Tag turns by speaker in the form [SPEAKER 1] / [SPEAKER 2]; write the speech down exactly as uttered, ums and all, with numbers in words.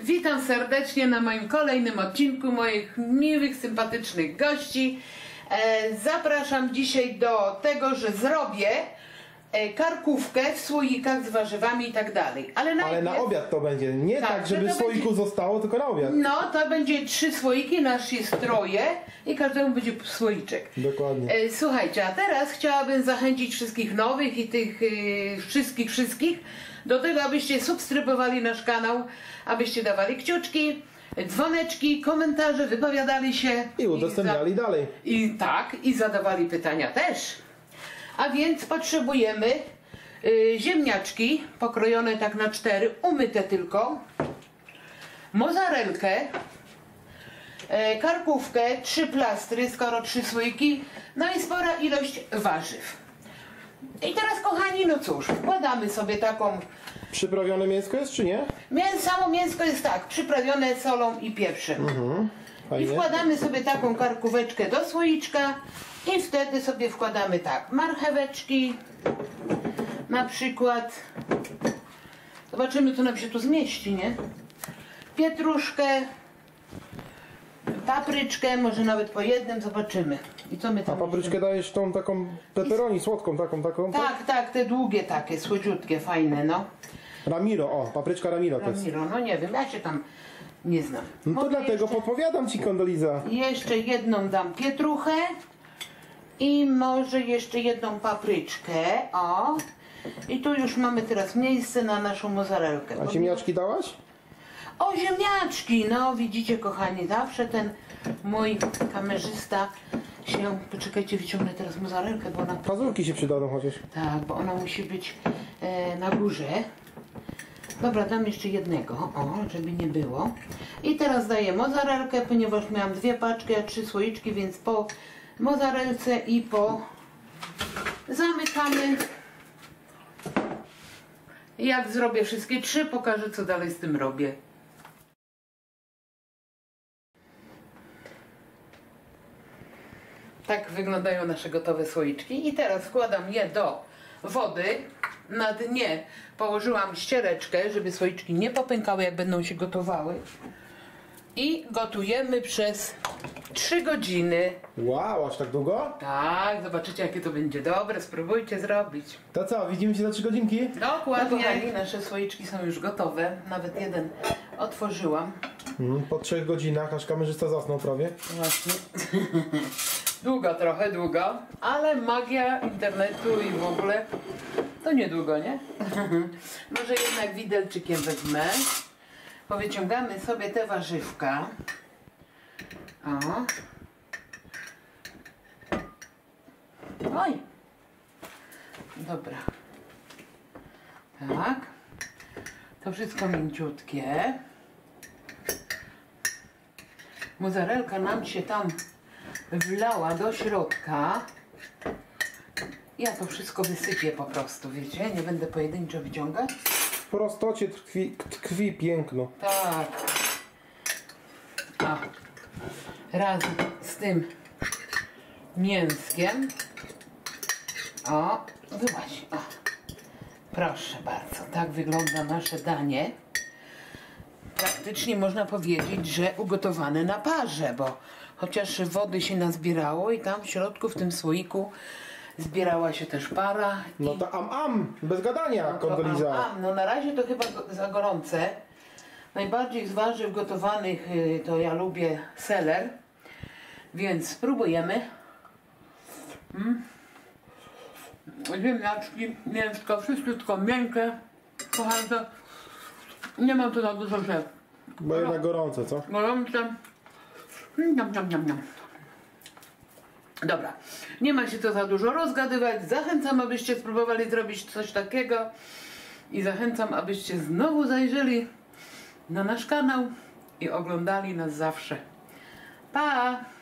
[SPEAKER 1] Witam serdecznie na moim kolejnym odcinku moich miłych, sympatycznych gości. E, zapraszam dzisiaj do tego, że zrobię e, karkówkę w słoikach z warzywami i tak dalej. Ale,
[SPEAKER 2] Ale na obiad to będzie, nie tak, tak żeby w słoiku będzie... zostało, tylko na obiad.
[SPEAKER 1] No, to będzie trzy słoiki, nasz jest troje i każdemu będzie słoiczek.
[SPEAKER 2] Dokładnie.
[SPEAKER 1] E, słuchajcie, a teraz chciałabym zachęcić wszystkich nowych i tych e, wszystkich, wszystkich do tego, abyście subskrybowali nasz kanał, abyście dawali kciuczki, dzwoneczki, komentarze, wypowiadali się.
[SPEAKER 2] I udostępniali i dalej.
[SPEAKER 1] I tak, i zadawali pytania też. A więc potrzebujemy y, ziemniaczki pokrojone tak na cztery, umyte tylko, mozzarelkę, y, karkówkę, trzy plastry, skoro trzy słoiki, no i spora ilość warzyw. I teraz, kochani, no cóż, wkładamy sobie taką...
[SPEAKER 2] Przyprawione mięsko jest, czy nie?
[SPEAKER 1] Mię, samo mięsko jest tak, przyprawione solą i pieprzem.
[SPEAKER 2] Mhm,
[SPEAKER 1] I wkładamy sobie taką karkóweczkę do słoiczka i wtedy sobie wkładamy tak, marcheweczki na przykład. Zobaczymy, co nam się tu zmieści, nie? Pietruszkę, papryczkę, może nawet po jednym, zobaczymy. I co my tam...
[SPEAKER 2] A papryczkę dajesz tą taką pepperoni, słodką taką, taką?
[SPEAKER 1] Tak, tak, tak, te długie takie, słodziutkie, fajne, no.
[SPEAKER 2] Ramiro, o, papryczka Ramiro to jest.
[SPEAKER 1] Ramiro, no nie wiem, ja się tam nie znam.
[SPEAKER 2] No to
[SPEAKER 1] Mogę
[SPEAKER 2] dlatego
[SPEAKER 1] jeszcze,
[SPEAKER 2] podpowiadam ci, Kondoliza.
[SPEAKER 1] Jeszcze jedną dam pietruchę i może jeszcze jedną papryczkę, o. I tu już mamy teraz miejsce na naszą mozzarelkę.
[SPEAKER 2] A ziemniaczki dałaś?
[SPEAKER 1] O, ziemniaczki, no widzicie, kochani, zawsze ten mój kamerzysta się... Poczekajcie, wyciągnę teraz mozzarelkę, bo ona...
[SPEAKER 2] Pazurki się przydadzą chociaż.
[SPEAKER 1] Tak, bo ona musi być e, na górze. Dobra, dam jeszcze jednego, o, żeby nie było. I teraz daję mozzarelkę, ponieważ miałam dwie paczki, a trzy słoiczki, więc po mozzarelce i po... Zamykamy. Jak zrobię wszystkie trzy, pokażę, co dalej z tym robię. Tak wyglądają nasze gotowe słoiczki i teraz wkładam je do wody. Na dnie położyłam ściereczkę, żeby słoiczki nie popękały, jak będą się gotowały. I gotujemy przez trzy godziny.
[SPEAKER 2] Wow, aż tak długo?
[SPEAKER 1] Tak, zobaczycie, jakie to będzie dobre. Spróbujcie zrobić.
[SPEAKER 2] To co, widzimy się za trzy godzinki?
[SPEAKER 1] Dokładnie. No, nasze słoiczki są już gotowe. Nawet jeden otworzyłam.
[SPEAKER 2] Mm, po trzech godzinach, aż kamerzysta zasnął prawie.
[SPEAKER 1] Właśnie. Długo, trochę długo, ale magia internetu i w ogóle to niedługo, nie? Może jednak widelczykiem wezmę. Powyciągamy sobie te warzywka. O. Oj. Dobra. Tak. To wszystko mięciutkie. Mozzarelka nam się tam wlała do środka. Ja to wszystko wysypię po prostu, wiecie? Nie będę pojedynczo wyciągać.
[SPEAKER 2] W prostocie tkwi, tkwi piękno.
[SPEAKER 1] Tak. A razem z tym mięskiem. O, zobacz. O. Proszę bardzo, tak wygląda nasze danie. Praktycznie można powiedzieć, że ugotowane na parze, bo chociaż wody się nazbierało i tam w środku, w tym słoiku zbierała się też para.
[SPEAKER 2] No
[SPEAKER 1] i...
[SPEAKER 2] to am am, bez gadania,
[SPEAKER 1] no
[SPEAKER 2] Kondoliza.
[SPEAKER 1] Am, am. No na razie to chyba za gorące. Najbardziej z warzyw gotowanych to ja lubię seler, więc spróbujemy. Mm. Ziemniaczki, mięsko, wszystko miękkie. Kochane, to nie mam tu za dużo rzeczy.
[SPEAKER 2] Bo jednak gorące, co?
[SPEAKER 1] Gorące. Niam, niam, niam, niam. Dobra, nie ma się to za dużo rozgadywać. Zachęcam, abyście spróbowali zrobić coś takiego i zachęcam, abyście znowu zajrzeli na nasz kanał i oglądali nas zawsze. Pa!